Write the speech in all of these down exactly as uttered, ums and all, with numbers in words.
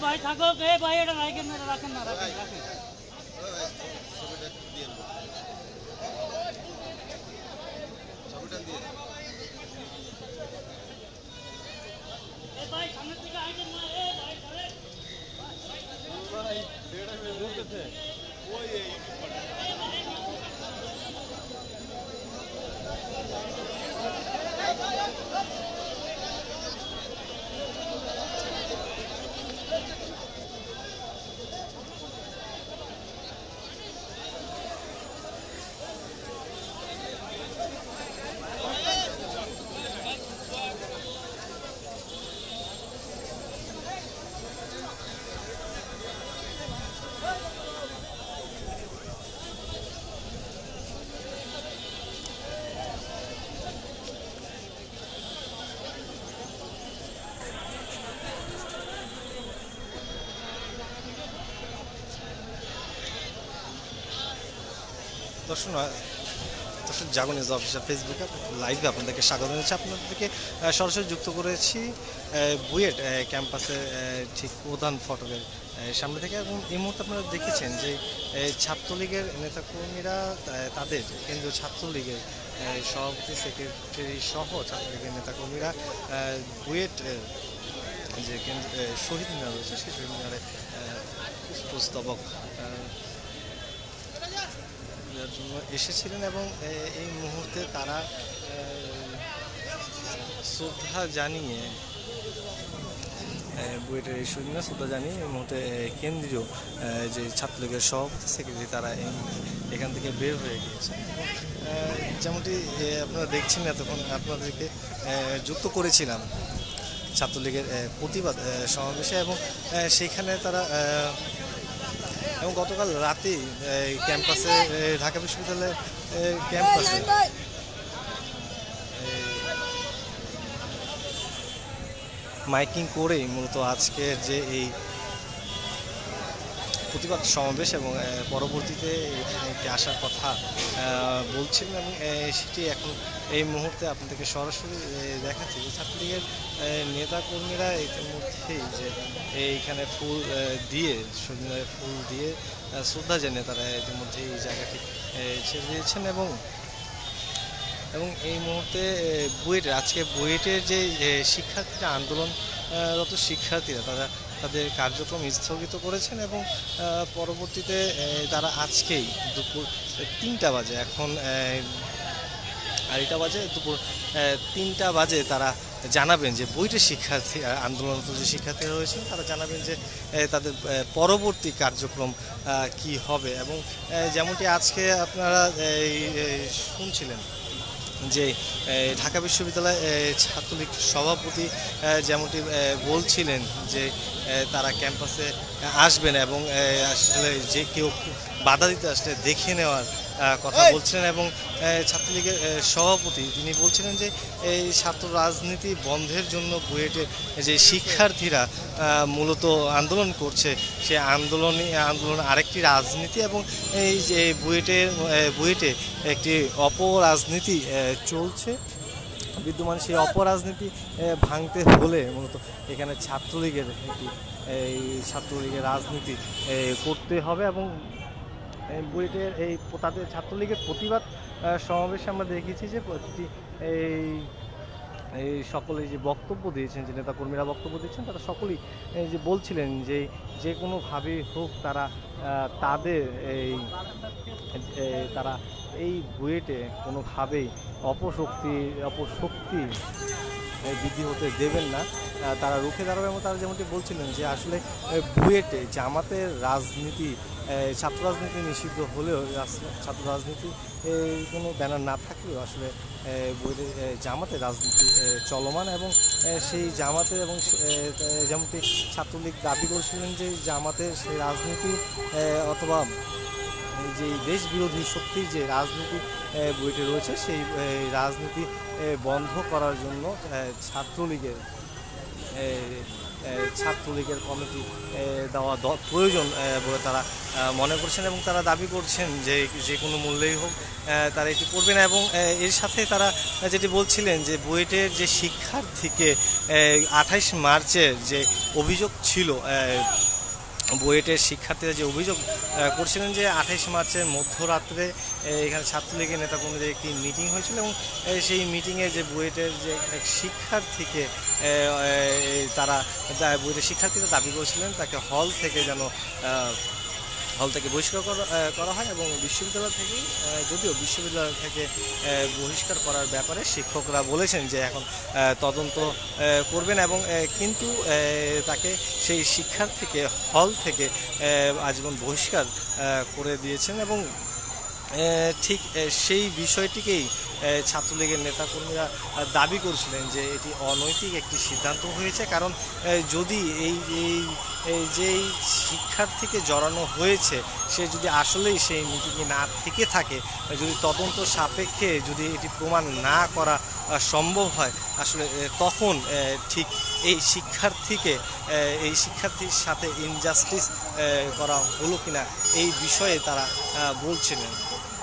ভাই থাকো এ ভাই এটা রাখেন না রাখেন না রাখেন রাখেন ছবিটা দিয়ে এ ভাই সামনে থেকে আইছেন না এ ভাই ধরে ভাই বেড়া বেড়া বলতেছে ওই এই দর্শক দর্শক জাগো নিউজ অফিসিয়াল ফেসবুকে লাইভে আপনাদেরকে স্বাগত জানাচ্ছি। আপনাদেরকে সরাসরি যুক্ত করেছি বুয়েট ক্যাম্পাসে ঠিক প্রধান ফটকের সামনে থেকে, এবং এই মুহূর্তে আপনারা দেখেছেন যে ছাত্রলীগের নেতাকর্মীরা তাদের কেন্দ্রীয় ছাত্রলীগের সভাপতি সেক্রেটারি সহ ছাত্রলীগের নেতাকর্মীরা বুয়েট যে শহীদ মিনার রয়েছে সেই শহীদ মিনারে পুষ্পস্তবক জন্য এসেছিলেন, এবং এই মুহূর্তে তারা শ্রদ্ধা জানিয়ে বুয়েটের এই শহীদ মিনার শ্রদ্ধা জানিয়ে এই মুহূর্তে কেন্দ্রীয় যে ছাত্রলীগের সভাপতি সেক্রেটারি তারা এখান থেকে বের হয়ে গিয়েছে। যেমনটি আপনারা দেখছেন এতক্ষণ আপনাদেরকে যুক্ত করেছিলাম ছাত্রলীগের প্রতিবাদ সমাবেশে, এবং সেইখানে তারা এবং গতকাল রাতে ক্যাম্পাসে ঢাকা বিশ্ববিদ্যালয়ের ক্যাম্পাসে মাইকিং করেই মূলত আজকের যে এই প্রতিবাদ সমাবেশ এবং পরবর্তীতে এখানে একটি আসার কথা বলছিলেন, এবং সেটি এখন এই মুহূর্তে আপনাদেরকে সরাসরি দেখাচ্ছি যে ছাত্রলীগের নেতাকর্মীরা ইতিমধ্যেই যে এইখানে ফুল দিয়ে ফুল দিয়ে শ্রদ্ধা জানিয়ে তারা ইতিমধ্যে এই জায়গাটি ছেড়ে দিয়েছেন, এবং এবং এই মুহূর্তে বুয়েটের আজকে বুয়েটের যে শিক্ষার্থীরা আন্দোলনরত শিক্ষার্থীরা তারা তাদের কার্যক্রম স্থগিত করেছেন, এবং পরবর্তীতে তারা আজকেই দুপুর তিনটা বাজে এখন আড়াইটা বাজে দুপুর তিনটা বাজে তারা জানাবেন যে বুয়েটের শিক্ষার্থী আন্দোলনরত যে শিক্ষার্থীরা রয়েছেন তারা জানাবেন যে তাদের পরবর্তী কার্যক্রম কি হবে। এবং যেমনটি আজকে আপনারা শুনছিলেন যে ঢাকা বিশ্ববিদ্যালয় ছাত্রলীগ সভাপতি যেমনটি বলছিলেন যে তারা ক্যাম্পাসে আসবেন এবং আসলে যে কেউ বাধা দিতে আসলে দেখে নেওয়ার কথা বলছিলেন, এবং ছাত্রলীগের সভাপতি তিনি বলছিলেন যে এই ছাত্র রাজনীতি বন্ধের জন্য বুয়েটের যে শিক্ষার্থীরা মূলত আন্দোলন করছে সে আন্দোলনই আন্দোলন আরেকটি রাজনীতি, এবং এই যে বুয়েটের বুয়েটে একটি অপরাজনীতি চলছে বিদ্যমান, সেই অপরাজনীতি ভাঙতে হলে মূলত এখানে ছাত্রলীগের একটি এই ছাত্রলীগের রাজনীতি করতে হবে। এবং বুয়েটের এই তাদের ছাত্রলীগের প্রতিবাদ সমাবেশে আমরা দেখেছি যে প্রতিটি এই এই সকলে যে বক্তব্য দিয়েছেন যে নেতাকর্মীরা বক্তব্য দিচ্ছেন তারা সকলেই যে বলছিলেন যে যে কোনোভাবেই হোক তারা তাদের এই তারা এই বুয়েটে কোনোভাবেই অপশক্তি অপশক্তি বৃদ্ধি হতে দেবেন না, তারা রুখে দাঁড়াবে। এবং তারা যেমনটি বলছিলেন যে আসলে বুয়েটে জামাতের রাজনীতি ছাত্র রাজনীতি নিষিদ্ধ হলেও ছাত্র রাজনীতি কোনো ব্যানার না থাকলেও আসলে বুয়েটে জামাতের রাজনীতি চলমান, এবং সেই জামাতের এবং যেমনটি ছাত্রলীগ দাবি করেছিলেন যে জামাতের সেই রাজনীতি অথবা যে দেশ বিরোধী শক্তির যে রাজনীতি বুয়েটে রয়েছে সেই রাজনীতি বন্ধ করার জন্য ছাত্রলীগের ছাত্রলীগের কমিটি দেওয়া প্রয়োজন বলে তারা মনে করছেন এবং তারা দাবি করছেন যে যে কোনো মূল্যেই হোক তারা এটি করবে না। এবং এর সাথে তারা যেটি বলছিলেন যে বুয়েটের যে শিক্ষার্থীকে আঠাইশ মার্চের যে অভিযোগ ছিল, বুয়েটের শিক্ষার্থীরা যে অভিযোগ করছিলেন যে আঠাইশ মার্চের মধ্যরাত্রে এখানে ছাত্রলীগের নেতাকর্মীদের একটি মিটিং হয়েছিল এবং সেই মিটিংয়ে যে বুয়েটের যে এক শিক্ষার্থীকে তারা বুয়েটের শিক্ষার্থীরা দাবি করেছিলেন তাকে হল থেকে যেন হল থেকে বহিষ্কার করা হয় এবং বিশ্ববিদ্যালয় থেকে, যদিও বিশ্ববিদ্যালয় থেকে বহিষ্কার করার ব্যাপারে শিক্ষকরা বলেছেন যে এখন তদন্ত করবেন এবং কিন্তু তাকে সেই শিক্ষার্থীকে হল থেকে আজীবন বহিষ্কার করে দিয়েছেন এবং ঠিক সেই বিষয়টিকেই ছাত্রলীগের নেতাকর্মীরা দাবি করছিলেন যে এটি অনৈতিক একটি সিদ্ধান্ত হয়েছে। কারণ যদি এই এই যেই শিক্ষার্থীকে জড়ানো হয়েছে সে যদি আসলেই সেই মিটিংয়ে না থেকে থাকে, যদি তদন্ত সাপেক্ষে যদি এটি প্রমাণ না করা সম্ভব হয়, আসলে তখন ঠিক এই শিক্ষার্থীকে এই শিক্ষার্থীর সাথে ইনজাস্টিস করা হলো কিনা এই বিষয়ে তারা বলছিলেন।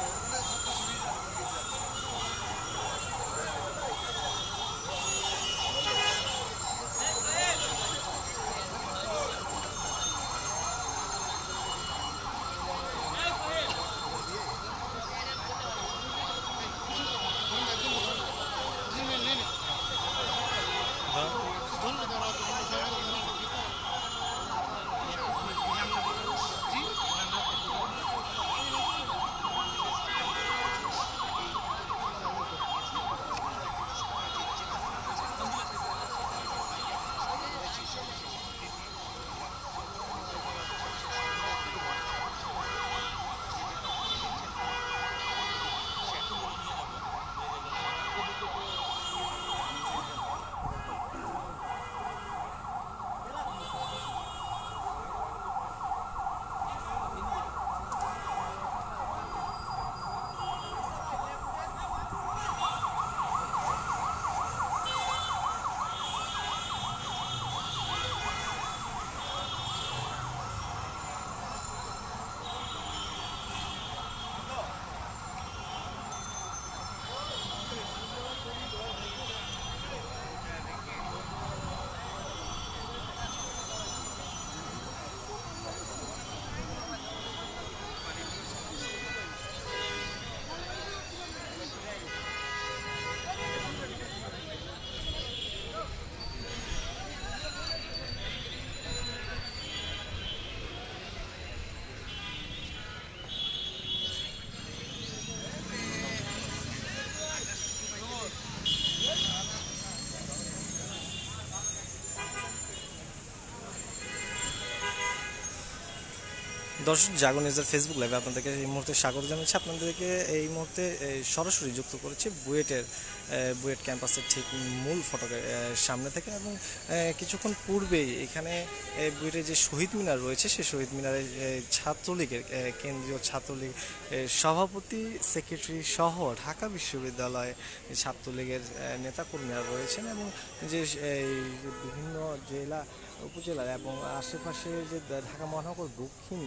দর্শক, জাগো নিউজের ফেসবুক লাইভে আপনাদেরকে এই মুহূর্তে স্বাগত জানাচ্ছি। আপনাদেরকে এই মুহূর্তে সরাসরি যুক্ত করেছি বুয়েটের বুয়েট ক্যাম্পাসের ঠিক মূল ফটকের সামনে থেকে এবং কিছুক্ষণ পূর্বেই এখানে বুয়েটের যে শহীদ মিনার রয়েছে সেই শহীদ মিনারে ছাত্রলীগের কেন্দ্রীয় ছাত্রলীগ সভাপতি, সেক্রেটারি সহ ঢাকা বিশ্ববিদ্যালয়ে ছাত্রলীগের নেতাকর্মীরা রয়েছেন এবং যে বিভিন্ন জেলা উপজেলার এবং আশেপাশে যে ঢাকা মহানগর দক্ষিণ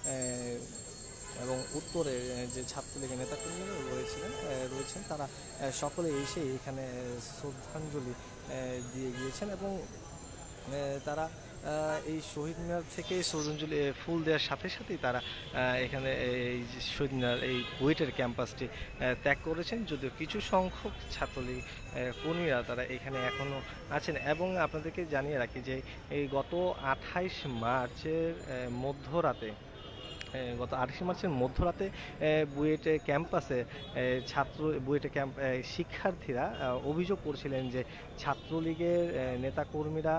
এবং উত্তরে যে ছাত্রলীগের নেতাকর্মীরা রয়েছিলেন রয়েছেন তারা সকলে এসে এখানে শ্রদ্ধাঞ্জলি দিয়ে গিয়েছেন এবং তারা এই শহীদ মিনার থেকে শ্রদ্ধাঞ্জলি ফুল দেওয়ার সাথে সাথেই তারা এখানে এই শহীদ মিনার এই বুয়েটের ক্যাম্পাসটি ত্যাগ করেছেন। যদিও কিছু সংখ্যক ছাত্রলীগ কর্মীরা তারা এখানে এখনও আছেন এবং আপনাদেরকে জানিয়ে রাখি যে এই গত আঠাইশ মার্চের মধ্যরাতে গত আঠাশে মার্চের মধ্যরাতে বুয়েটে ক্যাম্পাসে ছাত্র বুয়েটে ক্যাম্প শিক্ষার্থীরা অভিযোগ করছিলেন যে ছাত্রলীগের নেতাকর্মীরা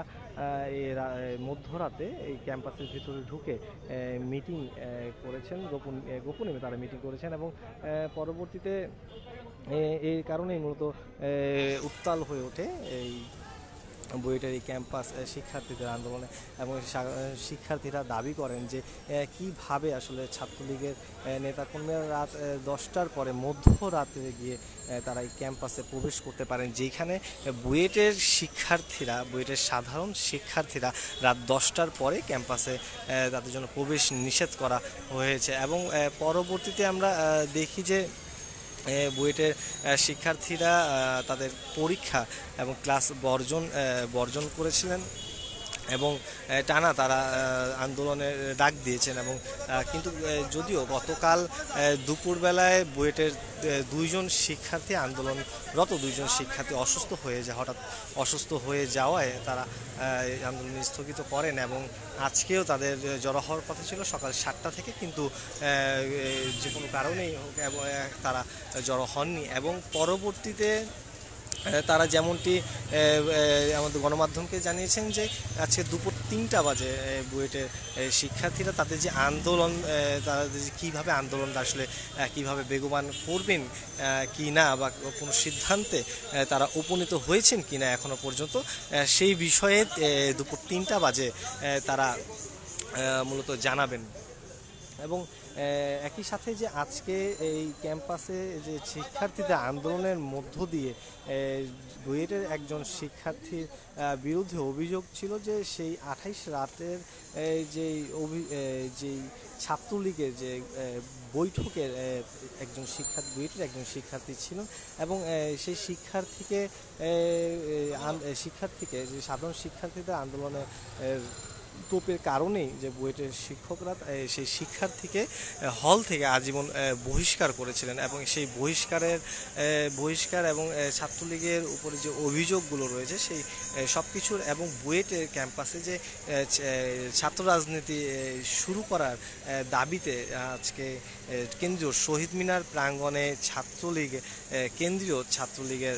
মধ্যরাতে এই ক্যাম্পাসের ভিতরে ঢুকে মিটিং করেছেন, গোপন গোপনে তারা মিটিং করেছেন এবং পরবর্তীতে এই কারণেই মূলত উত্তাল হয়ে ওঠে এই বুয়েটের এই ক্যাম্পাস শিক্ষার্থীদের আন্দোলনে এবং শিক্ষার্থীরা দাবি করেন যে কিভাবে আসলে ছাত্রলীগের নেতাকর্মীরা রাত দশটার পরে মধ্যরাতে গিয়ে তারা এই ক্যাম্পাসে প্রবেশ করতে পারেন, যেখানে বুয়েটের শিক্ষার্থীরা বুয়েটের সাধারণ শিক্ষার্থীরা রাত দশটার পরে ক্যাম্পাসে তাদের জন্য প্রবেশ নিষেধ করা হয়েছে। এবং পরবর্তীতে আমরা দেখি যে বুয়েটের শিক্ষার্থীরা তাদের পরীক্ষা এবং ক্লাস বর্জন বর্জন করেছিলেন এবং টানা তারা আন্দোলনের ডাক দিয়েছেন। এবং কিন্তু যদিও গতকাল দুপুরবেলায় বুয়েটের দুইজন শিক্ষার্থী আন্দোলনরত দুইজন শিক্ষার্থী অসুস্থ হয়ে যায় হঠাৎ অসুস্থ হয়ে যাওয়ায় তারা আন্দোলন স্থগিত করেন এবং আজকেও তাদের জড়ো হওয়ার কথা ছিল সকাল সাতটা থেকে, কিন্তু যে কোনো কারণেই তারা জড়ো হননি। এবং পরবর্তীতে তারা যেমনটি আমাদের গণমাধ্যমকে জানিয়েছেন যে আজকে দুপুর তিনটা বাজে বুয়েটের শিক্ষার্থীরা তাদের যে আন্দোলন তারা যে কীভাবে আন্দোলনটা আসলে কীভাবে বেগবান করবেন কি না বা কোনো সিদ্ধান্তে তারা উপনীত হয়েছেন কি না এখনও পর্যন্ত, সেই বিষয়ে দুপুর তিনটা বাজে তারা মূলত জানাবেন। এবং একই সাথে যে আজকে এই ক্যাম্পাসে যে শিক্ষার্থীদের আন্দোলনের মধ্য দিয়ে বুয়েটের একজন শিক্ষার্থীর বিরুদ্ধে অভিযোগ ছিল যে সেই আঠাইশ রাতের যেই যেই ছাত্রলীগের যে বৈঠকের একজন শিক্ষার্থী বুয়েটের একজন শিক্ষার্থী ছিল এবং সেই শিক্ষার্থীকে শিক্ষার্থীকে যে সাধারণ শিক্ষার্থীদের আন্দোলনের তোপের কারণেই যে বুয়েটের শিক্ষকরা সেই শিক্ষার্থীকে হল থেকে আজীবন বহিষ্কার করেছিলেন। এবং সেই বহিষ্কারের বহিষ্কার এবং ছাত্রলীগের উপরে যে অভিযোগগুলো রয়েছে সেই সব কিছুর এবং বুয়েটের ক্যাম্পাসে যে ছাত্র রাজনীতি শুরু করার দাবিতে আজকে কেন্দ্রীয় শহীদ মিনার প্রাঙ্গণে ছাত্রলীগ কেন্দ্রীয় ছাত্রলীগের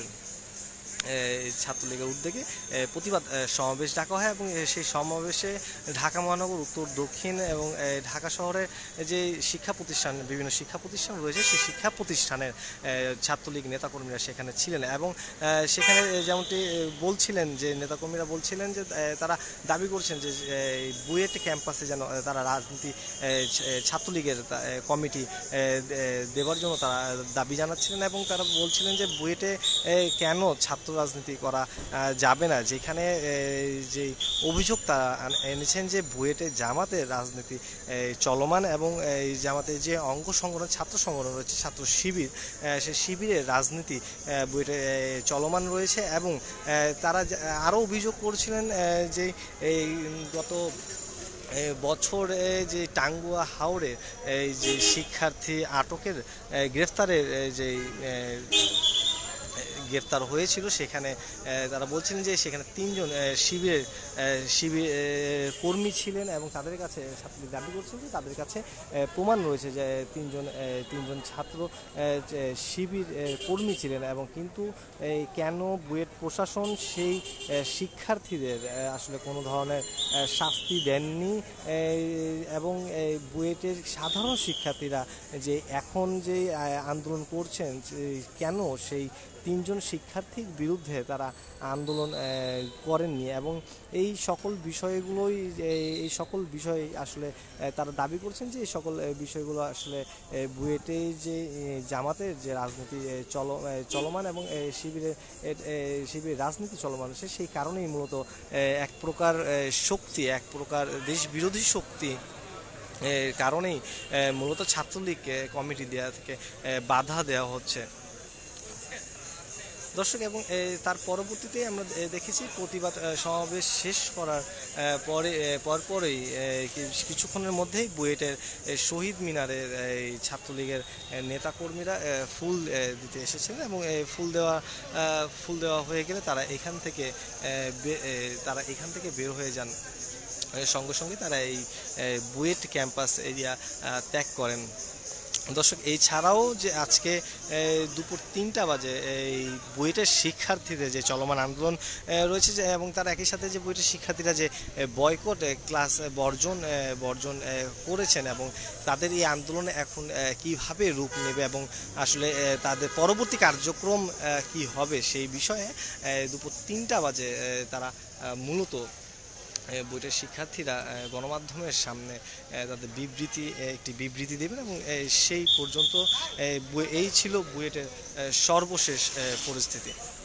ছাত্রলীগের উদ্যোগে প্রতিবাদ সমাবেশ ডাকা হয়। এবং সেই সমাবেশে ঢাকা মহানগর, উত্তর, দক্ষিণ এবং ঢাকা শহরের যে শিক্ষা প্রতিষ্ঠান বিভিন্ন শিক্ষা প্রতিষ্ঠান রয়েছে সেই শিক্ষা প্রতিষ্ঠানের ছাত্রলীগ নেতাকর্মীরা সেখানে ছিলেন। এবং সেখানে যেমনটি বলছিলেন যে নেতাকর্মীরা বলছিলেন যে তারা দাবি করছেন যে বুয়েট ক্যাম্পাসে যেন তারা রাজনীতি ছাত্রলীগের কমিটি দেওয়ার জন্য তারা দাবি জানাচ্ছিলেন। এবং তারা বলছিলেন যে বুয়েটে কেন ছাত্র রাজনীতি করা যাবে না, যেখানে যে অভিযোগ তারা এনেছেন যে বুয়েটে জামাতের রাজনীতি চলমান এবং এই জামাতের যে অঙ্গ সংগঠন ছাত্র সংগঠন রয়েছে ছাত্র শিবির সেই শিবিরের রাজনীতি বুয়েটে চলমান রয়েছে। এবং তারা আরও অভিযোগ করছিলেন যে এই গত বছরে যে টাঙ্গুয়া হাওড়ে এই যে শিক্ষার্থী আটকের গ্রেফতারের যে গ্রেফতার হয়েছিল সেখানে তারা বলছিলেন যে সেখানে তিনজন শিবিরের শিবির কর্মী ছিলেন এবং তাদের কাছে ছাত্রলীগ দাবি করছেন যে তাদের কাছে প্রমাণ রয়েছে যে তিনজন তিনজন ছাত্র শিবির কর্মী ছিলেন। এবং কিন্তু কেন বুয়েট প্রশাসন সেই শিক্ষার্থীদের আসলে কোনো ধরনের শাস্তি দেননি এবং বুয়েটের সাধারণ শিক্ষার্থীরা যে এখন যে আন্দোলন করছেন কেন সেই তিনজন শিক্ষার্থীর বিরুদ্ধে তারা আন্দোলন করেননি। এবং এই সকল বিষয়গুলোই এই সকল বিষয় আসলে তারা দাবি করছেন যে এই সকল বিষয়গুলো আসলে বুয়েটে যে জামাতের যে রাজনীতি চল চলমান এবং শিবিরের শিবিরের রাজনীতি চলমান আছে সেই কারণেই মূলত এক প্রকার শক্তি এক প্রকার দেশ বিরোধী শক্তি কারণেই মূলত ছাত্রলীগ কমিটি দেওয়া থেকে বাধা দেওয়া হচ্ছে। দর্শক, এবং তার পরবর্তীতে আমরা দেখেছি প্রতিবাদ সমাবেশ শেষ করার পরে পরপরই কিছুক্ষণের মধ্যেই বুয়েটের শহীদ মিনারের এই ছাত্রলীগের নেতাকর্মীরা ফুল দিতে এসেছিলেন এবং ফুল দেওয়া ফুল দেওয়া হয়ে গেলে তারা এখান থেকে তারা এখান থেকে বের হয়ে যান। সঙ্গে সঙ্গে তারা এই বুয়েট ক্যাম্পাস এরিয়া ত্যাগ করেন। দর্শক এছাড়াও যে আজকে দুপুর তিনটা বাজে এই বুয়েটের শিক্ষার্থীদের যে চলমান আন্দোলন রয়েছে যে এবং তার একই সাথে যে বুয়েটের শিক্ষার্থীরা যে বয়কট ক্লাস বর্জন বর্জন করেছেন এবং তাদের এই আন্দোলনে এখন কিভাবে রূপ নেবে এবং আসলে তাদের পরবর্তী কার্যক্রম কি হবে সেই বিষয়ে দুপুর তিনটা বাজে তারা মূলত বুয়েটের শিক্ষার্থীরা গণমাধ্যমের সামনে তাদের বিবৃতি একটি বিবৃতি দেবেন এবং সেই পর্যন্ত এই ছিল বুয়েটের সর্বশেষ পরিস্থিতি।